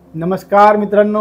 नमस्कार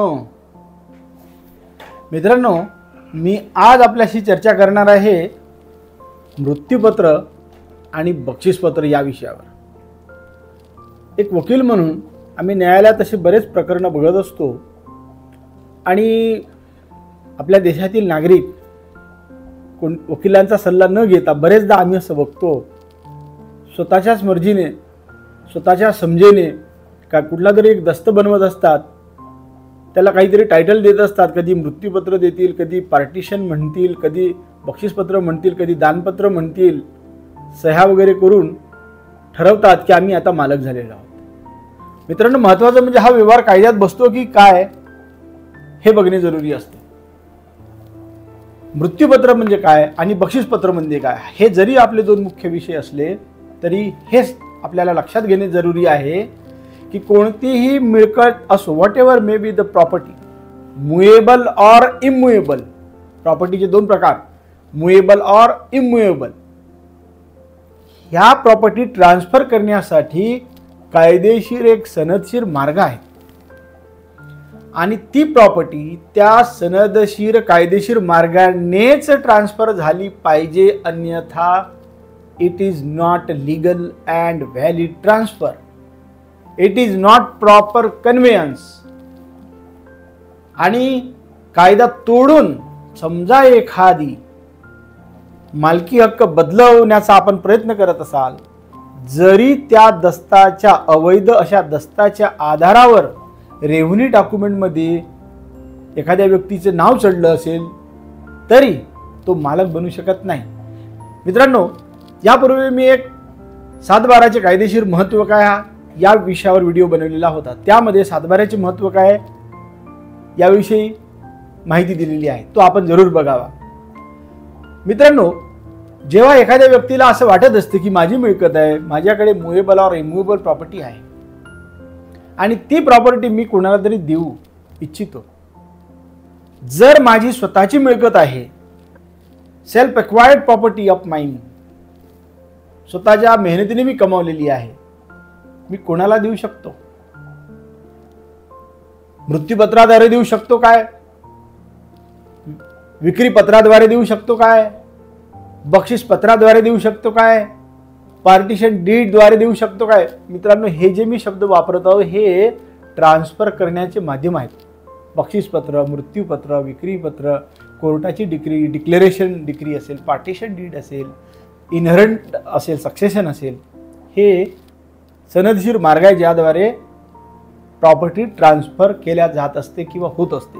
मित्रांनो, मी आज आपल्याशी चर्चा करणार आहे मृत्यूपत्र आणि बक्षीसपत्र या विषयावर। एक वकील म्हणून आम्ही न्यायालयात असे बरेच प्रकरण बघत असतो आणि आपल्या देशातील नागरिक वकिलांचा सल्ला न घेता बरेचदा आम्ही असं बघतो, स्वतःच्याच मर्जीने स्वतःच्या समजेने का कुठला तरी एक दस्त बनवत असतात, त्याला काहीतरी टायटल देत असतात, कधी मृत्यूपत्र देतील, कधी पार्टिशन म्हणतील, कधी बक्षीसपत्र म्हणतील, कधी दानपत्र म्हणतील, सह्या वगैरे करून ठरवतात की आम्ही आता मालक झालेलो आहोत। मित्रांनो, महत्त्वाचं म्हणजे हा व्यवहार कायद्यात बसतो की काय हे बघणे जरुरी असते। मृत्यूपत्र म्हणजे काय आणि बक्षीसपत्र म्हणजे काय हे जरी आपले दोन मुख्य विषय असले तरी हेच आपल्याला लक्षात घेणे जरुरी आहे की कोणतीही मिळकत असो, whatever may be the property, movable और इमुएबल, प्रॉपर्टीचे दोन प्रकार, मुएबल और इमुएबल, ह्या प्रॉपर्टी ट्रान्सफर करण्यासाठी कायदेशीर एक सनदशीर मार्ग आहे आणि ती प्रॉपर्टी त्या सनदशीर कायदेशीर मार्गानेच ट्रान्सफर झाली पाहिजे, अन्यथा it is not legal and valid transfer, it is not proper conveyance. आणि कायदा तोडून समजा एखादी मालकी हक्क बदलवण्याचा आपण प्रयत्न करत असाल, जरी त्या दस्ताच्या अवैध अशा दस्ताच्या आधारावर रेव्हन्यू डॉक्युमेंटमध्ये एखाद्या व्यक्तीचे नाव चढलं असेल तरी तो मालक बनू शकत नाही। मित्रांनो, यापूर्वी मी एक 7/12चे कायदेशीर महत्त्व काय या विषयावर व्हिडिओ बनवलेला होता, त्यामध्ये 7/12चे महत्त्व काय याविषयी माहिती दिलेली आहे, तो आपण जरूर बघावा। मित्रांनो, जेव्हा एखाद्या व्यक्तीला असं वाटत असते की माझी मिळकत आहे, माझ्याकडे मुएबल और इमुएबल प्रॉपर्टी आहे आणि ती प्रॉपर्टी मी कोणाला तरी देऊ इच्छितो, जर माझी स्वतःची मिळकत आहे, self acquired property of mine, स्वतःच्या मेहनतीने मी कमावलेली आहे, मी कोणाला देऊ शकतो? मृत्यूपत्राद्वारे देऊ शकतो काय? विक्री पत्राद्वारे देऊ शकतो काय? बक्षीस पत्राद्वारे देऊ शकतो काय? पार्टिशन डीड द्वारे देऊ शकतो काय? मित्रांनो, हे जे मी शब्द वापरत आहोत हे ट्रान्सफर करण्याचे माध्यम आहेत। बक्षीसपत्र, मृत्यूपत्र, विक्रीपत्र, कोर्टाची डिक्री, डिक्लेरेशन डिक्री असेल, पार्टिशन डीड असेल, इनहरंट असेल, सक्सेशन असेल, हे सनदशीर मार्ग आहे ज्याद्वारे प्रॉपर्टी ट्रान्सफर केल्या जात असते किंवा होत असते।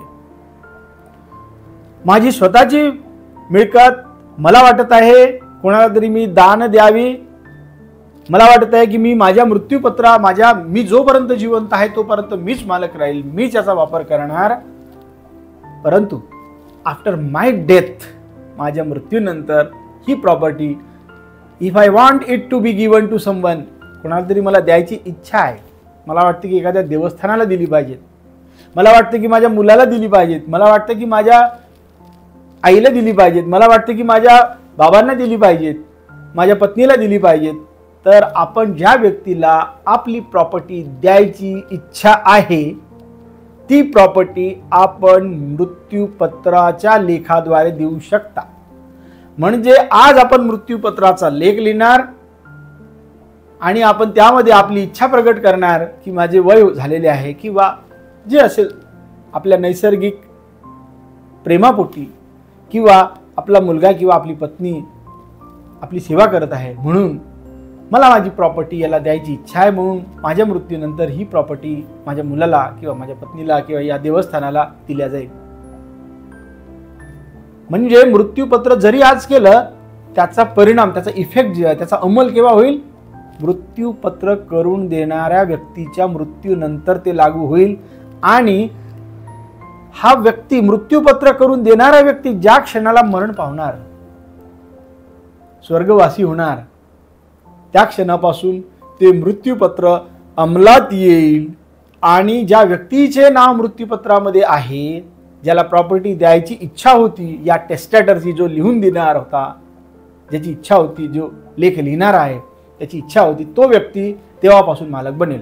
माझी स्वतःची मिळकत मला वाटत आहे कोणाला तरी मी दान द्यावी, मला वाटत आहे की मी माझ्या मी जोपर्यंत जिवंत आहे तोपर्यंत मीच मालक राहील, मीच याचा वापर करणार, परंतु आफ्टर माय डेथ, माझ्या मृत्यूनंतर ही property if I want it to be given to someone, कोणाला तरी मला द्यायची इच्छा आहे, मला वाटतं की एखाद्या देवस्थानाला दिली पाहिजेत, मला वाटतं की माझ्या मुलाला दिली पाहिजेत, मला वाटतं की माझ्या आईला दिली पाहिजेत, मला वाटतं की माझ्या बाबांना दिली पाहिजेत, माझ्या पत्नीला दिली पाहिजेत, तर आपण ज्या व्यक्तीला आपली प्रॉपर्टी द्यायची इच्छा आहे ती प्रॉपर्टी आपण मृत्यूपत्राच्या लेखाद्वारे देऊ शकता। म्हणजे आज आपण मृत्यूपत्राचा लेख लिहिणार आणि आपण त्यामध्ये आपली इच्छा प्रकट करणार की माझे वय झालेले आहे किंवा जे असेल आपल्या नैसर्गिक प्रेमापोटी किंवा आपला मुलगा किंवा आपली पत्नी आपली सेवा करत आहे म्हणून मला माझी प्रॉपर्टी याला द्यायची इच्छा आहे, म्हणून माझ्या मृत्यूनंतर ही प्रॉपर्टी माझ्या मुलाला किंवा माझ्या पत्नीला किंवा या देवस्थानाला दिल्या जाईल। म्हणजे मृत्यूपत्र जरी आज केलं त्याचा परिणाम, त्याचा इफेक्ट जे आहे, त्याचा अंमल केव्हा होईल? मृत्यूपत्र करून देणाऱ्या व्यक्तीच्या मृत्यूनंतर ते लागू होईल आणि हा व्यक्ती, मृत्यूपत्र करून देणारा व्यक्ती ज्या क्षणाला मरण पावणार, स्वर्गवासी होणार, त्या क्षणापासून ते मृत्यूपत्र अंमलात येईल आणि ज्या व्यक्तीचे नाव मृत्यूपत्रामध्ये आहे, ज्याला प्रॉपर्टी द्यायची इच्छा होती, या टेस्टॅटरची जो लिहून देणार होता, ज्याची इच्छा होती, जो लेख लिहिणार आहे त्याची इच्छा होती, तो व्यक्ती तेव्हापासून मालक बनेल।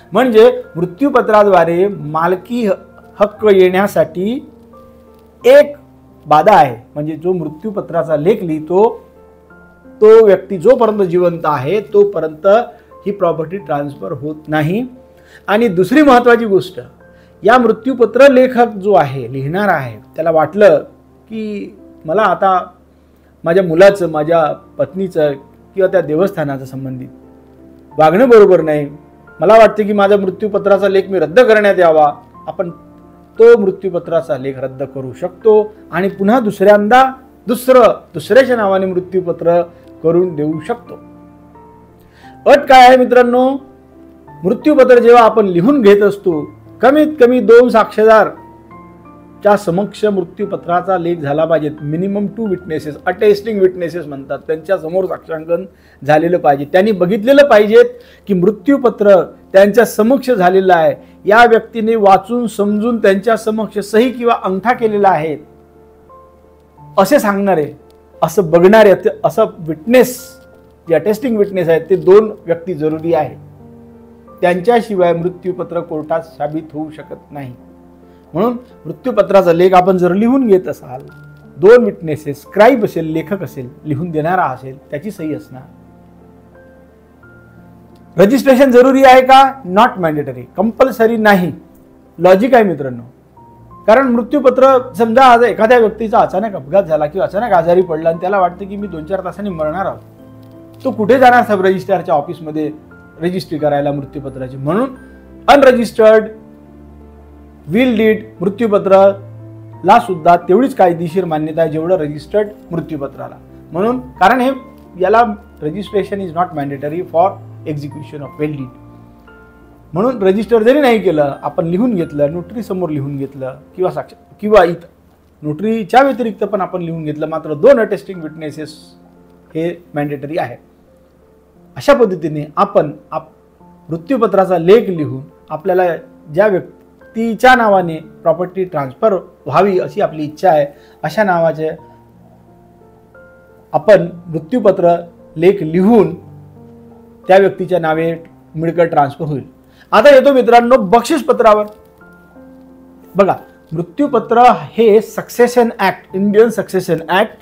म्हणजे मृत्यूपत्राद्वारे मालकी हक्क येण्यासाठी एक बाधा आहे, म्हणजे जो मृत्यूपत्राचा लेख लिहितो तो व्यक्ती जोपर्यंत जिवंत आहे तोपर्यंत ही प्रॉपर्टी ट्रान्सफर होत नाही. आणि दुसरी महत्त्वाची गोष्ट, या मृत्यूपत्र लेखक जो आहे, लिहिणार आहे, त्याला वाटलं की मला आता माझ्या मुलाचं, माझ्या पत्नीचं किंवा त्या देवस्थानाचं संबंधित वागणं बरोबर नाही, मला वाटते की माझा मृत्यूपत्राचा लेख मी रद्द करण्यात यावा. आपण तो मृत्यूपत्राचा लेख रद्द करू शकतो आणि पुन्हा दुसऱ्याच्या नावाने मृत्यूपत्र करून देऊ शकतो. अट काय आहे मित्रांनो, मृत्यूपत्र जेव्हा आपण लिहून घेत असतो, कमीत कमी 2 साक्षीदारच्या समक्ष मृत्यूपत्राचा लेख झाला पाहिजे. मिनिमम 2 विटनेसेस, अटेस्टिंग विटनेसेस म्हणतात, त्यांच्या समोर साक्षांकन झालेलं पाहिजे. त्यांनी बघितलेलं पाहिजेत की मृत्यूपत्र त्यांच्या समक्ष झालेलं आहे, या व्यक्तीने वाचून समजून त्यांच्या समक्ष सही किंवा अंगठा केलेला आहे असे सांगणारे, असं बघणारे, असं विटनेस, जे अटेस्टिंग विटनेस आहेत ते 2 व्यक्ती जरुरी आहे. त्यांच्याशिवाय मृत्यूपत्र कोर्टात साबित होऊ शकत नाही. म्हणून मृत्यूपत्राचा लेख आपण जर लिहून घेत असाल, 2 विटनेसेस, स्क्राईब असेल, लेखक असेल, लिहून देणारा असेल, त्याची सही असणार. रजिस्ट्रेशन जरुरी आहे का? नॉट मॅन्डेटरी, कंपल्सरी नाही. लॉजिक आहे मित्रांनो, कारण मृत्यूपत्र, समजा आज एखाद्या व्यक्तीचा अचानक अपघात झाला किंवा अचानक आजारी पडला आणि त्याला वाटतं की मी 2-4 तासांनी मरणार आहोत, तो कुठे जाणार? सब रजिस्ट्रारच्या ऑफिसमध्ये रजिस्ट्री करायला मृत्यूपत्राची. म्हणून अनरजिस्टर्ड विल डीड मृत्यूपत्राला सुद्धा तेवढीच कायदेशीर मान्यता आहे जेवढं रजिस्टर्ड मृत्यूपत्राला. म्हणून कारण हे याला registration is not mandatory for execution of will deed. म्हणून रजिस्टर जरी नाही केलं, आपण लिहून घेतलं, नोटरी समोर लिहून घेतलं किंवा इथं नोटरीच्या व्यतिरिक्त पण आपण लिहून घेतलं, मात्र 2 अटेस्टिंग विटनेसेस हे मॅन्डेटरी आहे. अशा पद्धतीने आपण मृत्यूपत्राचा लेख लिहून आपल्याला ज्या व्यक्तीच्या नावाने प्रॉपर्टी ट्रान्सफर व्हावी अशी आपली इच्छा आहे, अशा नावाचे आपण मृत्यूपत्र लेख लिहून त्या व्यक्तीच्या नावे मिळकत ट्रान्सफर होईल. आता येतो मित्रांनो बक्षीसपत्रावर. बघा, मृत्यूपत्र हे succession act, Indian succession act,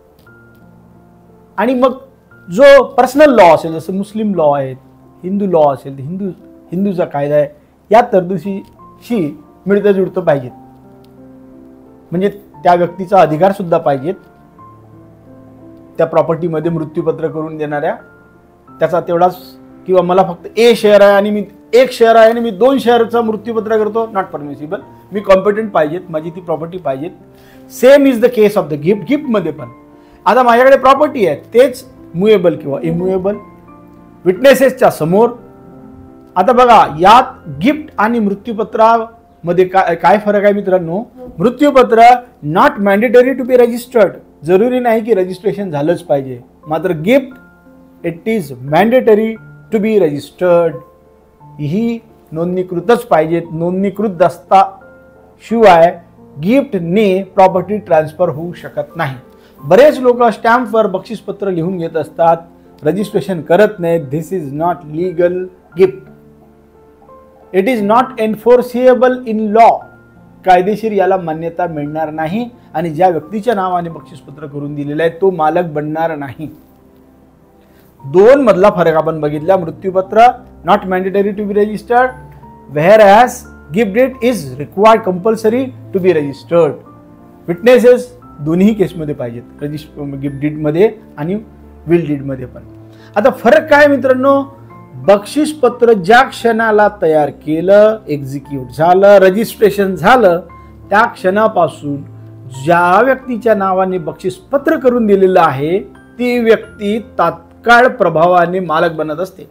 आणि मग जो पर्सनल लॉ असेल, जसं मुस्लिम लॉ आहेत, हिंदू लॉ असेल, हिंदूचा कायदा आहे, या तरतुदीशी मिळतं जुळतं पाहिजेत. म्हणजे त्या व्यक्तीचा अधिकार सुद्धा पाहिजेत त्या प्रॉपर्टीमध्ये मृत्यूपत्र करून देणाऱ्या. त्याचा तेवढाच, किंवा मला फक्त ए शेअर आहे आणि मी 1 शेअर आहे आणि मी 2 शेअरचा मृत्यूपत्र करतो, नॉट परमिसिबल. मी कॉम्पिटंट पाहिजेत, माझी ती प्रॉपर्टी पाहिजेत. Same is the case of the gift. गिफ्टमध्ये पण आता माझ्याकडे प्रॉपर्टी आहे, तेच मुएबल किंवा इमुएबल, विटनेसेसच्या समोर. आता बघा, यात गिफ्ट आणि मृत्यूपत्रामध्ये काय फरक आहे मित्रांनो? मृत्यूपत्र not mandatory to be registered, जरुरी नाही की रजिस्ट्रेशन झालंच पाहिजे. मात्र gift it is mandatory to be registered, ही नोंदणीकृतच पाहिजेत. नोंदणीकृत दस्ताशिवाय गिफ्टने प्रॉपर्टी ट्रान्सफर होऊ शकत नाही. बरेच लोक स्टॅम्पवर बक्षीसपत्र लिहून घेत असतात, रजिस्ट्रेशन करत नाहीत. This is not legal gift, it is not enforceable in law. कायदेशीर याला मान्यता मिळणार नाही आणि ज्या व्यक्तीच्या नावाने बक्षीसपत्र करून दिलेलं आहे तो मालक बनणार नाही. 2 मधला फरक आपण बघितला. मृत्यूपत्र not mandatory to be registered, whereas gift deed is required compulsory to be registered. Witnesses दोन्ही केसमध्ये पाहिजेत, गिफ्ट डीडमध्ये आणि विल डीडमध्ये पण. आता फरक काय मित्रांनो? बक्षीसपत्र ज्या क्षणाला तयार केलं, एक्झिक्यूट झालं, रजिस्ट्रेशन झालं, त्या क्षणापासून ज्या व्यक्तीच्या नावाने बक्षीसपत्र करून दिलेलं आहे ती व्यक्ती तात्काळ प्रभावाने मालक बनत असते.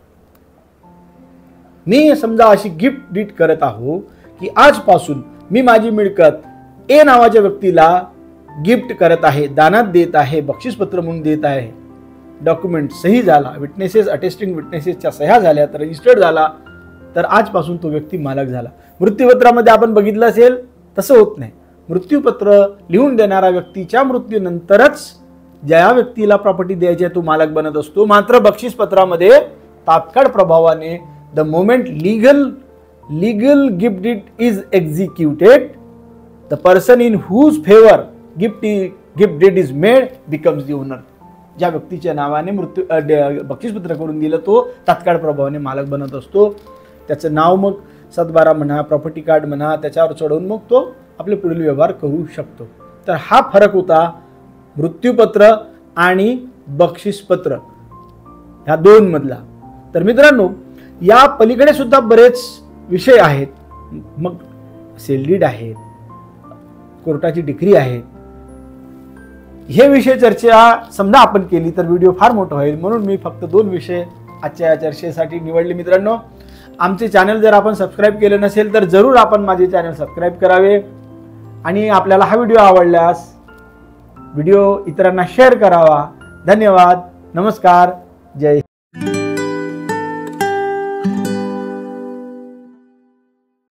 मी समजा अशी गिफ्ट डीड करत आहो की आजपासून मी माझी मिळकत ए नावाच्या व्यक्तीला गिफ्ट करत आहे, दानात देत आहे, बक्षीसपत्र म्हणून देत आहे. डॉक्युमेंट सही झाला, विटनेसेस, अटेस्टिंग विटनेसेसच्या सह्या झाल्या, तर रजिस्टर्ड झाला, तर आजपासून तो व्यक्ती मालक झाला. मृत्यूपत्रामध्ये आपण बघितलं असेल तसं होत नाही. मृत्यूपत्र लिहून देणारा व्यक्तीच्या मृत्यूनंतरच ज्या व्यक्तीला प्रॉपर्टी द्यायची आहे तो मालक बनत असतो. मात्र बक्षीसपत्रामध्ये तात्काळ प्रभावाने the moment legal gift deed is executed, the person in whose favour gift deed is made becomes the owner. ज्या व्यक्तीच्या नावाने बक्षीसपत्र करून दिलं तो तात्काळ प्रभावाने मालक बनत असतो. त्याचं नाव मग सद्बारा म्हणा, प्रॉपर्टी कार्ड म्हणा, त्याच्यावर चढवून मग तो आपले पुढील व्यवहार करू शकतो. तर हा फरक होता मृत्यूपत्र आणि बक्षीसपत्र ह्या दोन मधला. तर मित्रांनो, या पलीकडे सुद्धा बरेच विषय आहेत. मग सेल डीड आहेत, कोर्टाची डिक्री आहेत. हे विषय चर्चा समजा आपण केली तर व्हिडिओ फार मोठा होईल, म्हणून मी फक्त 2 विषय आजच्या या चर्चेसाठी निवडले. मित्रांनो, आमचे चॅनल जर आपण सबस्क्राईब केले नसेल तर जरूर आपण माझे चॅनल सबस्क्राईब करावे आणि आपल्याला हा व्हिडिओ आवडल्यास व्हिडिओ इतरांना शेअर करावा. धन्यवाद. नमस्कार. जय